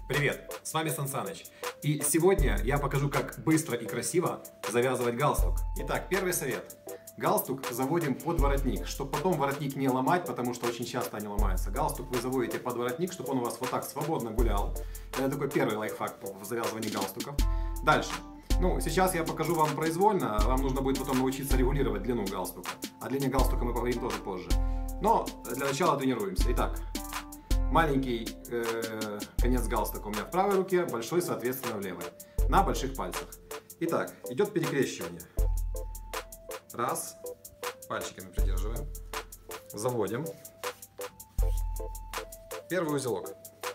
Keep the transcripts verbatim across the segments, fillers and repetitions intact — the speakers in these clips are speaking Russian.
Привет, с вами Сан Саныч. И сегодня я покажу, как быстро и красиво завязывать галстук. Итак, первый совет. Галстук заводим под воротник, чтобы потом воротник не ломать, потому что очень часто они ломаются. Галстук вы заводите под воротник, чтобы он у вас вот так свободно гулял. Это такой первый лайфхак в завязывании галстуков. Дальше. Ну, сейчас я покажу вам произвольно, вам нужно будет потом научиться регулировать длину галстука. О длине галстука мы поговорим тоже позже. Но для начала тренируемся. Итак, маленький э, конец галстука у меня в правой руке, большой, соответственно, в левой. На больших пальцах. Итак, идет перекрещивание. Раз. Пальчиками придерживаем. Заводим. Первый узелок.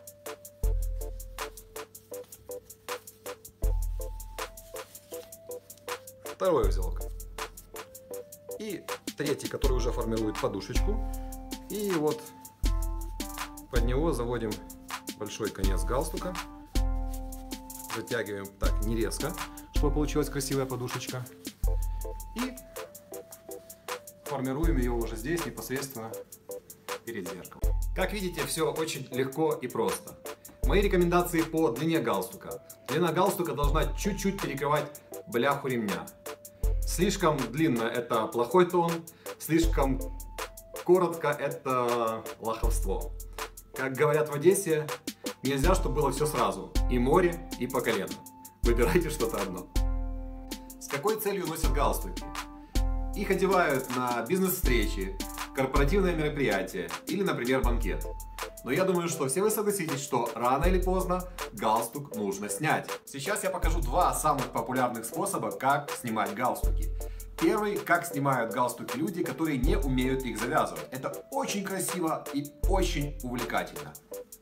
Второй узелок. И третий, который уже формирует подушечку. И вот под него заводим большой конец галстука. Затягиваем так не резко, чтобы получилась красивая подушечка. И формируем ее уже здесь, непосредственно перед зеркалом. Как видите, все очень легко и просто. Мои рекомендации по длине галстука. Длина галстука должна чуть-чуть перекрывать бляху ремня. Слишком длинно — это плохой тон, слишком коротко — это лоховство. Как говорят в Одессе, нельзя, чтобы было все сразу. И море, и по колено. Выбирайте что-то одно. С какой целью носят галстуки? Их одевают на бизнес-встречи, корпоративное мероприятие или, например, банкет. Но я думаю, что все вы согласитесь, что рано или поздно галстук нужно снять. Сейчас я покажу два самых популярных способа, как снимать галстуки. Первый, как снимают галстуки люди, которые не умеют их завязывать. Это очень красиво и очень увлекательно.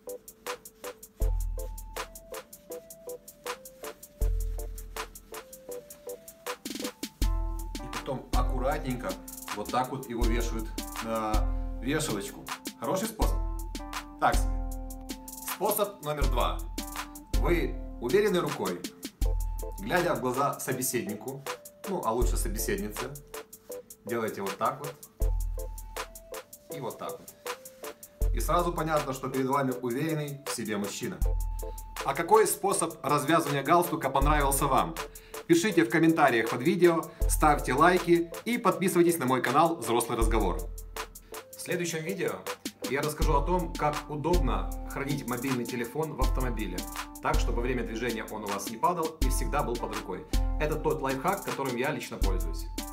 И потом аккуратненько вот так вот его вешают на вешалочку. Хороший способ? Так себе. Способ номер два. Вы уверенной рукой, глядя в глаза собеседнику, ну а лучше собеседнице, делаете вот так вот и вот так вот. И сразу понятно, что перед вами уверенный в себе мужчина. А какой способ развязывания галстука понравился вам? Пишите в комментариях под видео, ставьте лайки и подписывайтесь на мой канал «Взрослый разговор». В следующем видео я расскажу о том, как удобно хранить мобильный телефон в автомобиле, так, чтобы во время движения он у вас не падал и всегда был под рукой. Это тот лайфхак, которым я лично пользуюсь.